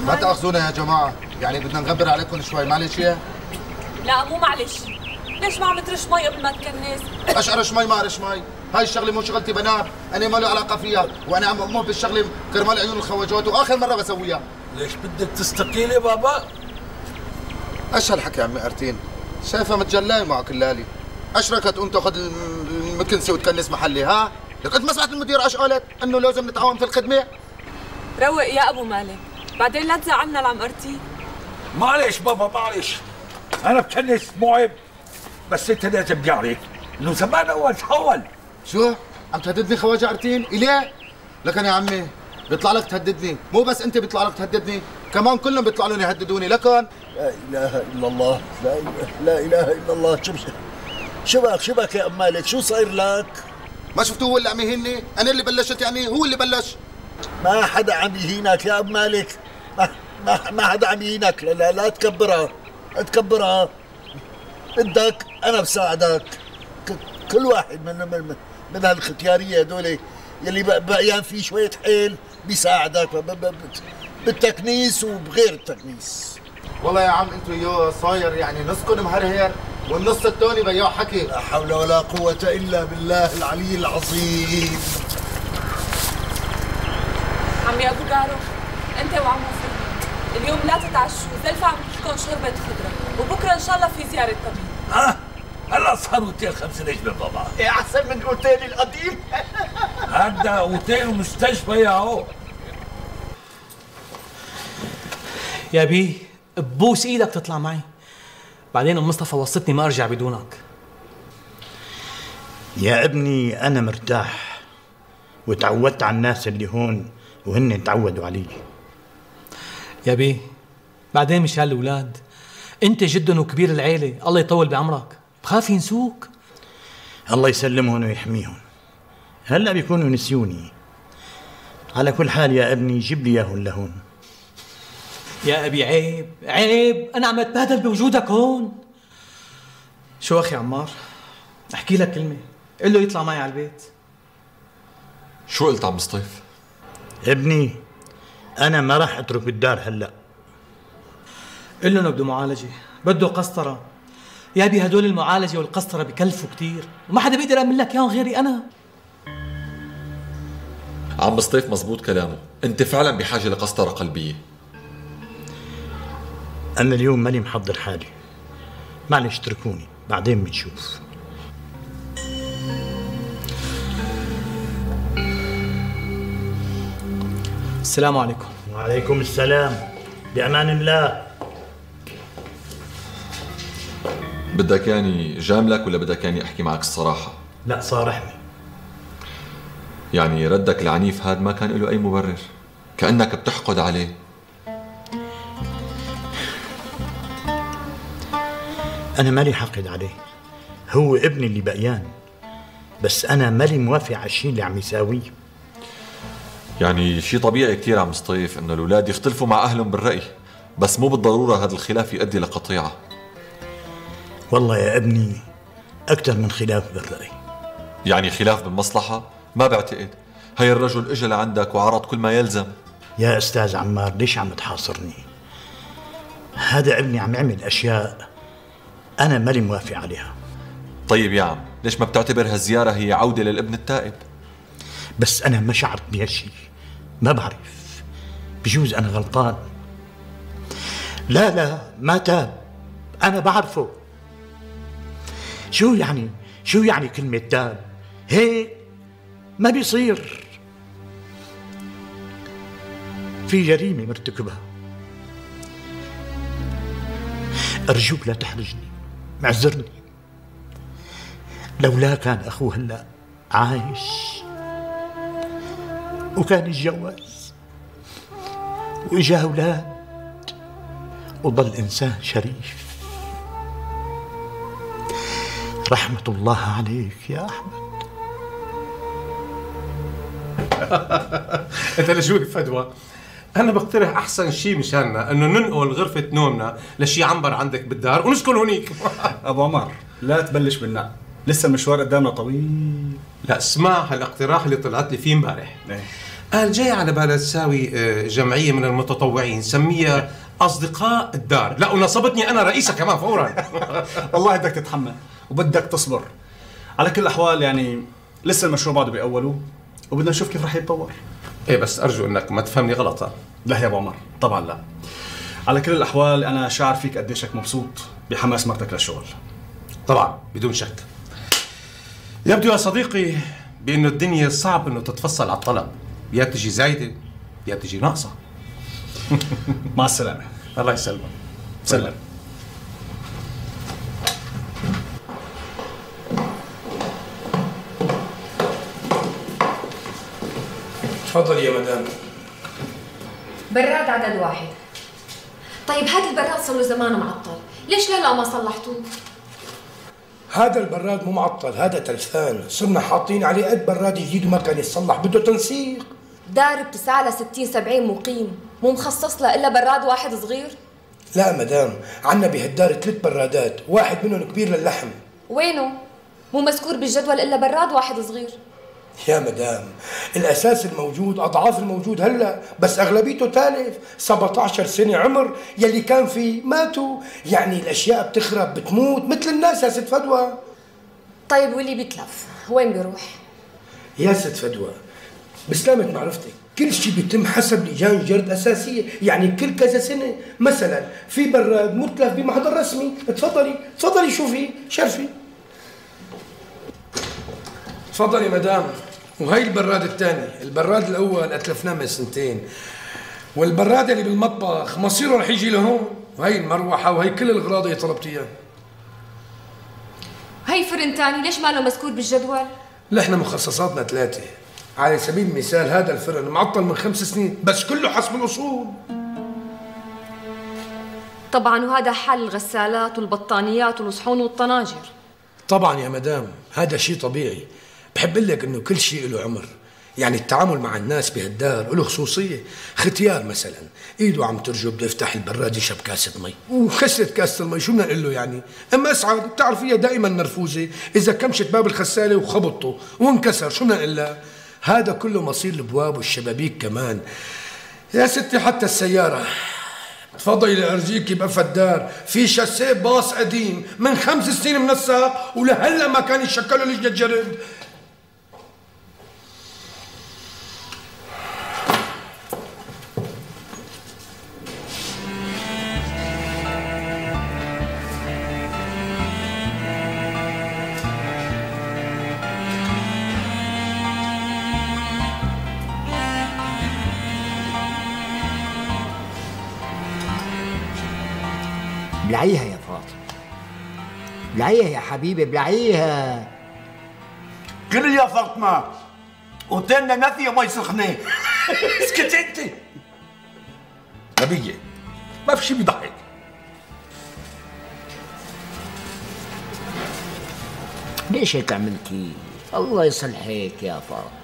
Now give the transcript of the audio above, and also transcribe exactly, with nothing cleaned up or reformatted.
ما تاخذونا يا جماعه، يعني بدنا نغبر عليكم شوي، معلش يا. لا مو معلش، ليش ما عم ترش مي قبل ما تكنس؟ اش ارش مي ما ارش مي؟ هاي الشغله مو شغلتي بنات، انا ما له علاقه فيها، وانا عم امر بالشغله كرمال عيون الخواجات واخر مره بسويها. ليش بدك تستقيلي بابا؟ ايش هالحكي يا عمي ارتين؟ شايفها متجلاي معك اللالي. اشركت انت تاخذ المكنسه وتكنس محلي، ها؟ لك انت ما سمعت المدير ايش قالت؟ انه لازم نتعاون في الخدمه؟ روق يا ابو مالك، بعدين لا تزعلنا لعم ارتين. معلش بابا معلش، انا بكنس مو عيب، بس انت لازم تعرف انه زمان اول تحول. شو؟ عم تهددني خواجه ارتين؟ اليه؟ لكن يا عمي بيطلع لك تهددني، مو بس انت بيطلع لك تهددني، كمان كلهم بيطلعوا لهم يهددوني، لكن لا اله الا الله، لا اله لا اله الا الله. شو شبك شبك يا ام مالك، شو صاير لك؟ ما شفتوه هو اللي عم يهيني؟ انا اللي بلشت يعني، هو اللي بلش. ما حدا عم يهينك يا ام مالك، ما ما, ما حدا عم يهينك، لا لا, لا تكبرها، لا تكبرها. بدك انا بساعدك، كل واحد من من, من هالختياريه هدول يلي بقيان فيه شويه حيل بيساعدك بالتكنيس وبغير التكنيس. والله يا عم انتو يو صاير يعني نصكم مهرهر والنص الثاني بياع حكي. لا حول ولا قوة إلا بالله العلي العظيم. عمي ابو قارو، انت وعمو فهمي اليوم لا تتعشوا، زلفة عم تحكون شوربة خضرة، وبكره ان شاء الله في زيارة طبيب. ها؟ هلا صار اوتيل خمس نجمة بابا. ايه احسن من اوتيلي القديم. هذا اوتيل ومستشفى يا هو. يا بي ببوس ايدك تطلع معي، بعدين ام مصطفى وصتني ما ارجع بدونك. يا ابني انا مرتاح وتعودت على الناس اللي هون وهن تعودوا علي. يا بي بعدين مشان الاولاد، انت جدهم وكبير العيله، الله يطول بعمرك، بخاف ينسوك. الله يسلمهم ويحميهم، هلا بيكونوا نسيوني. على كل حال يا ابني جيب لي اياهم لهون. يا ابي عيب عيب، انا عم اتبهدل بوجودك هون. شو اخي عمار، احكي لك كلمه، قل له يطلع معي على البيت. شو قلت عم سطيف؟ ابني انا ما راح اترك الدار هلا. قل له انه بده معالجه، بده قسطره. يا ابي هدول المعالجه والقسطره بكلفوا كثير، وما حدا بيقدر يعمل لك اياهم غيري انا. عم سطيف مزبوط كلامه، انت فعلا بحاجه لقسطره قلبيه. أنا اليوم ماني محضر حالي، معلش اتركوني بعدين بنشوف. السلام عليكم. وعليكم السلام، بأمان الله. بدك يعني جاملك ولا بدك يعني أحكي معك الصراحة؟ لا صارحني. يعني ردك العنيف هاد ما كان له أي مبرر، كأنك بتحقد عليه. أنا مالي حاقد عليه، هو ابني اللي بقيان، بس أنا مالي موافق على الشيء اللي عم يساويه. يعني شيء طبيعي كثير عم سطيف إنه الأولاد يختلفوا مع أهلهم بالرأي، بس مو بالضرورة هذا الخلاف يؤدي لقطيعة. والله يا ابني أكثر من خلاف بالرأي. يعني خلاف بالمصلحة؟ ما بعتقد. هي الرجل اجى لعندك وعرض كل ما يلزم. يا أستاذ عمار ليش عم تحاصرني؟ هذا ابني عم يعمل أشياء أنا مالي موافق عليها. طيب يا عم، ليش ما بتعتبر هالزيارة هي عودة للابن التائب؟ بس أنا ما شعرت بهالشيء، ما بعرف، بجوز أنا غلطان. لا لا ما تاب، أنا بعرفه. شو يعني شو يعني كلمة تاب؟ هيك ما بيصير، في جريمة مرتكبها. أرجوك لا تحرجني، معذرني. لولا كان أخوه هلا عايش وكان يتجوز وإجا أولاد وظل إنسان شريف. رحمة الله عليك يا أحمد. انت لشوي فدوى، انا بقترح احسن شيء مشاننا انه ننقل غرفه نومنا لشي عنبر عندك بالدار ونسكن هونيك. ابو عمر لا تبلش بالنقل، لسه المشوار قدامنا طويل. لا اسمع هالاقتراح اللي طلعت لي فيه امبارح. قال جاي على بالها تساوي آه، جمعيه من المتطوعين سميها اصدقاء الدار. لا ونصبتني انا رئيسها كمان فورا. والله بدك تتحمل وبدك تصبر. على كل الاحوال يعني لسه المشروع بعده باوله وبدنا نشوف كيف رح يتطور. ايه بس ارجو انك ما تفهمني غلط. ها لا يا ابو عمر طبعا لا. على كل الاحوال انا شاعر فيك قديشك مبسوط بحماس مرتك للشغل. طبعا بدون شك. يبدو يا صديقي بانه الدنيا صعب انه تتفصل على الطلب، يا تجي زايده يا تجي ناقصه. مع السلامه. الله يسلمك. سلم. تفضلي يا مدام. براد عدد واحد. طيب هذا البراد صار له زمان معطل، ليش لهلا ما صلحتوه؟ هذا البراد مو معطل، هذا تلفان، صرنا حاطين عليه قد براد جديد وما كان يتصلح، بده تنسيق. دار بتسعى لها ستين سبعين مقيم، مو مخصص لها الا براد واحد صغير؟ لا مدام، عنا بهالدار ثلاث برادات، واحد منهم كبير للحم. وينه؟ مو مذكور بالجدول الا براد واحد صغير. يا مدام الاساس الموجود اضعاف الموجود هلا، بس اغلبيته تالف، سبعة عشر سنه عمر، يلي كان فيه ماتوا، يعني الاشياء بتخرب بتموت مثل الناس يا ست فدوى. طيب واللي بيتلف وين بيروح؟ يا ست فدوى بسلامة معرفتك كل شيء بيتم حسب لجان جرد اساسيه، يعني كل كذا سنه مثلا في براد متلف بمحضر رسمي، تفضلي تفضلي شوفي شرفي. تفضلي مدام. وهي البراد الثاني، البراد الاول اتلفناه من سنتين، والبراد اللي بالمطبخ مصيره رح يجي لهون، وهي المروحه وهي كل الاغراض اللي طلبت اياها. هي فرن ثاني ليش ما له مذكور بالجدول؟ نحن مخصصاتنا ثلاثه، على سبيل المثال هذا الفرن معطل من خمس سنين بس كله حسب الاصول. طبعا وهذا حال الغسالات والبطانيات والصحون والطناجر. طبعا يا مدام هذا شيء طبيعي، بحب اقول لك انه كل شيء له عمر، يعني التعامل مع الناس بهالدار له خصوصيه. ختيار مثلا ايده عم ترجو بده يفتح البراد يشرب كاسه مي، وكسرت كاسه المي شو بدنا نقول له يعني؟ اما اسعد بتعرفيها دائما نرفوزه، اذا كمشت باب الغساله وخبطته وانكسر شو بدنا نقول لها؟ هذا كله مصير الابواب والشبابيك كمان يا ستي، حتى السياره. تفضلي لارجيكي بقفا الدار في شاسيه باص قديم من خمس سنين من الساق ولهلا ما كان يشكله لجنه جرد. بلعيها يا فاطمة، بلعيها يا حبيبي بلعيها. كل يا فاطمة وتلنا نفي ومي سخنة. اسكت انت. نبية ما في شيء بيضحك. ليش هيك عملتي؟ الله يصلحك يا فاطمة.